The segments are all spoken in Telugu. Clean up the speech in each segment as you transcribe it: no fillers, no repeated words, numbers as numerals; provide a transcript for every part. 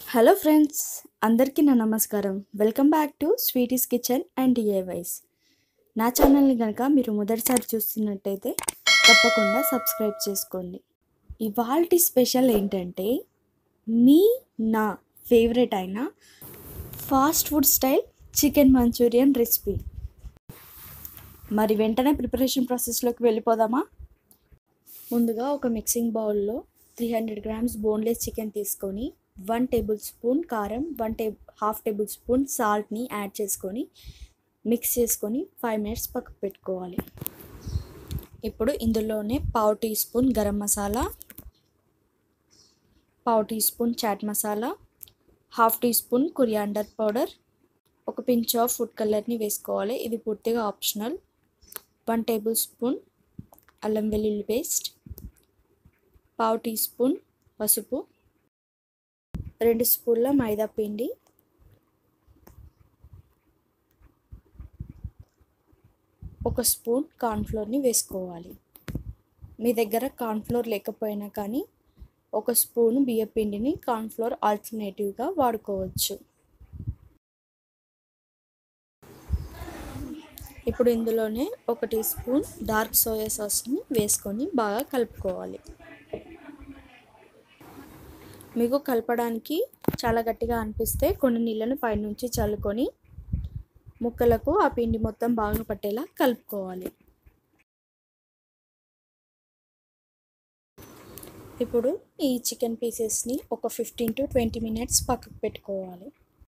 హలో ఫ్రెండ్స్, అందరికీ నా నమస్కారం. Welcome back to Sweety's kitchen and DIYs. నా ఛానల్ని కనుక మీరు మొదటిసారి చూస్తున్నట్టయితే తప్పకుండా సబ్స్క్రైబ్ చేసుకోండి. ఇవాల్టి స్పెషల్ ఏంటంటే నా ఫేవరెట్ అయిన fast food style chicken Manchurian recipe. మరి వెంటనే ప్రిపరేషన్ ప్రాసెస్లోకి వెళ్ళిపోదామా? ముందుగా ఒక మిక్సింగ్ బౌల్లో 300 గ్రామ్స్ బోన్లెస్ చికెన్ తీసుకొని 1 టేబుల్ స్పూన్ కారం, హాఫ్ టేబుల్ స్పూన్ సాల్ట్ని యాడ్ చేసుకొని మిక్స్ చేసుకొని 5 మినిట్స్ పక్కకు పెట్టుకోవాలి. ఇప్పుడు ఇందులోనే పావు టీ స్పూన్ గరం మసాలా, పావు teaspoon chaat masala, half teaspoon coriander powder, ఒక పించ్ ఆఫ్ ఫుడ్ కలర్ని వేసుకోవాలి. ఇది పూర్తిగా ఆప్షనల్. 1 టేబుల్ స్పూన్ అల్లం వెల్లుల్లి పేస్ట్, పావు టీ స్పూన్ పసుపు, 2 స్పూన్ల మైదా పిండి, 1 స్పూన్ కార్న్ఫ్లోర్ని వేసుకోవాలి. మీ దగ్గర కార్న్ఫ్లోర్ లేకపోయినా కానీ 1 స్పూన్ బియ్యం పిండిని కార్న్ఫ్లోర్ ఆల్టర్నేటివ్గా వాడుకోవచ్చు. ఇప్పుడు ఇందులోనే 1 టీ స్పూన్ డార్క్ సోయా సాస్ని వేసుకొని బాగా కలుపుకోవాలి. మీకు కలపడానికి చాలా గట్టిగా అనిపిస్తే కొన్ని నీళ్ళను పైనుంచి చల్లుకొని ముక్కలకు ఆ పిండి మొత్తం బాగా పట్టేలా కలుపుకోవాలి. ఇప్పుడు ఈ చికెన్ పీసెస్ని ఒక 15 to 20 మినిట్స్ పక్కకు పెట్టుకోవాలి.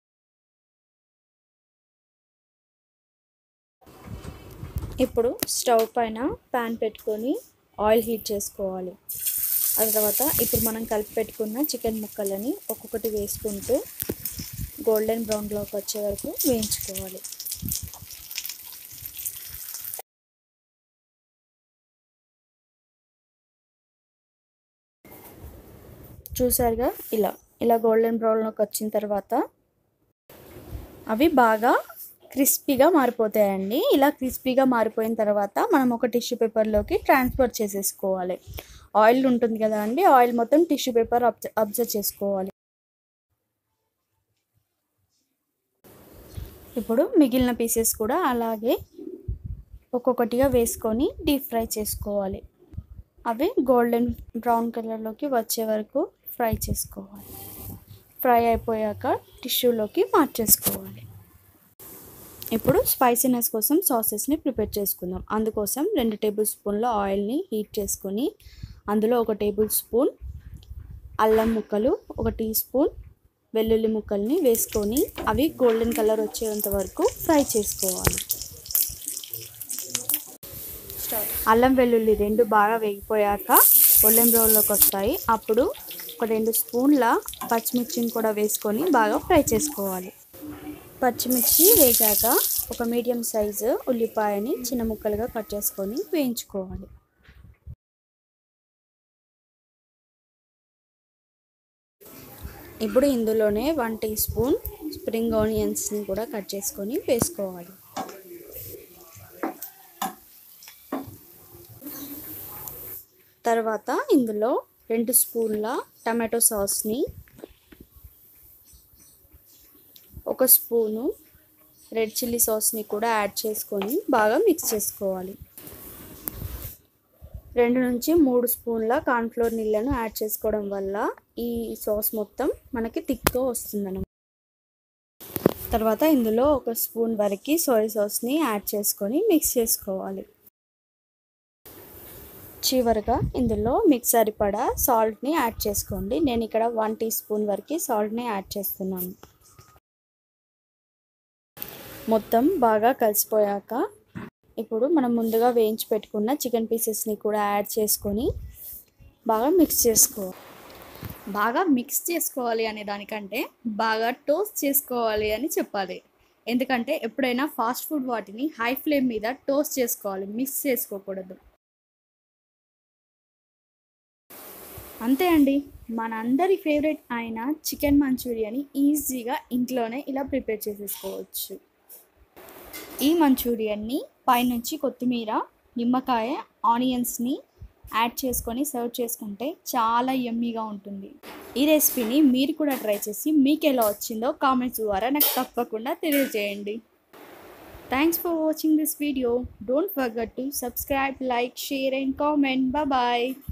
ఇప్పుడు స్టవ్ పైన ప్యాన్ పెట్టుకొని ఆయిల్ హీట్ చేసుకోవాలి. ఆ తర్వాత ఇప్పుడు మనం కలిపి పెట్టుకున్న చికెన్ ముక్కలని ఒక్కొక్కటి వేసుకుంటూ గోల్డెన్ బ్రౌన్లోకి వచ్చే వరకు వేయించుకోవాలి. చూసారుగా, ఇలా గోల్డెన్ బ్రౌన్లోకి వచ్చిన తర్వాత అవి బాగా క్రిస్పీగా మారిపోతాయండి. ఇలా క్రిస్పీగా మారిపోయిన తర్వాత మనం ఒక టిష్యూ పేపర్లోకి ట్రాన్స్ఫర్ చేసేసుకోవాలి. ఆయిల్ ఉంటుంది కదా అండి, ఆయిల్ మొత్తం టిష్యూ పేపర్ అబ్జర్వ్ చేసుకోవాలి. ఇప్పుడు మిగిలిన పీసెస్ కూడా అలాగే ఒక్కొక్కటిగా వేసుకొని డీప్ ఫ్రై చేసుకోవాలి. అవి గోల్డెన్ బ్రౌన్ కలర్లోకి వచ్చే వరకు ఫ్రై చేసుకోవాలి. ఫ్రై అయిపోయాక టిష్యూలోకి మార్చేసుకోవాలి. ఇప్పుడు స్పైసీనెస్ కోసం సాసెస్ని ప్రిపేర్ చేసుకుందాం. అందుకోసం 2 టేబుల్ స్పూన్ల ఆయిల్ని హీట్ చేసుకొని అందులో 1 టేబుల్ స్పూన్ అల్లం ముక్కలు, 1 టీ స్పూన్ వెల్లుల్లి ముక్కల్ని వేసుకొని అవి గోల్డెన్ కలర్ వచ్చేంత వరకు ఫ్రై చేసుకోవాలి. అల్లం వెల్లుల్లి 2 బాగా వేగిపోయాక గోల్డెన్ బ్రౌన్లోకి వస్తాయి. అప్పుడు ఒక 2 స్పూన్ల పచ్చిమిర్చిని కూడా వేసుకొని బాగా ఫ్రై చేసుకోవాలి. పచ్చిమిర్చి వేగాక ఒక మీడియం సైజు ఉల్లిపాయని చిన్న ముక్కలుగా కట్ చేసుకొని వేయించుకోవాలి. ఇప్పుడు ఇందులోనే 1 టీ స్పూన్ స్ప్రింగ్ ఆనియన్స్ని కూడా కట్ చేసుకొని వేసుకోవాలి. తర్వాత ఇందులో 2 స్పూన్ల టమాటో సాస్ని, 1 స్పూను రెడ్ చిల్లీ సాస్ని కూడా యాడ్ చేసుకొని బాగా మిక్స్ చేసుకోవాలి. 2 నుంచి 3 స్పూన్ల కార్న్ఫ్లోర్ నీళ్ళను యాడ్ చేసుకోవడం వల్ల ఈ సాస్ మొత్తం మనకి థిక్గా వస్తుందన్నమాట. తర్వాత ఇందులో 1 స్పూన్ వరకు సోయా సాస్ని యాడ్ చేసుకొని మిక్స్ చేసుకోవాలి. చివరగా ఇందులో మీకు సరిపడా సాల్ట్ని యాడ్ చేసుకోండి. నేను ఇక్కడ 1 టీ స్పూన్ వరకు సాల్ట్ని యాడ్ చేస్తున్నాను. మొత్తం బాగా కలిసిపోయాక ఇప్పుడు మనం ముందుగా వేయించి పెట్టుకున్న చికెన్ పీసెస్ని కూడా యాడ్ చేసుకొని బాగా మిక్స్ చేసుకోవాలి. బాగా మిక్స్ చేసుకోవాలి అనే దానికంటే బాగా టోస్ట్ చేసుకోవాలి అని చెప్పాలి. ఎందుకంటే ఎప్పుడైనా ఫాస్ట్ ఫుడ్ వాటిని హై ఫ్లేమ్ మీద టోస్ట్ చేసుకోవాలి, మిక్స్ చేసుకోకూడదు. అంతే అండి, మనందరి ఫేవరెట్ అయిన చికెన్ మంచూరియాని ఈజీగా ఇంట్లోనే ఇలా ప్రిపేర్ చేసేసుకోవచ్చు. ఈ మంచూరియన్ని పైనుంచి కొత్తిమీర, నిమ్మకాయ, ఆనియన్స్ని యాడ్ చేసుకొని సర్వ్ చేసుకుంటే చాలా యమ్మీగా ఉంటుంది. ఈ రెసిపీని మీరు కూడా ట్రై చేసి మీకు ఎలా వచ్చిందో కామెంట్స్ ద్వారా నాకు తప్పకుండా తెలియజేయండి. Thanks for watching this video. Don't forget to subscribe, like, share and comment. Bye bye.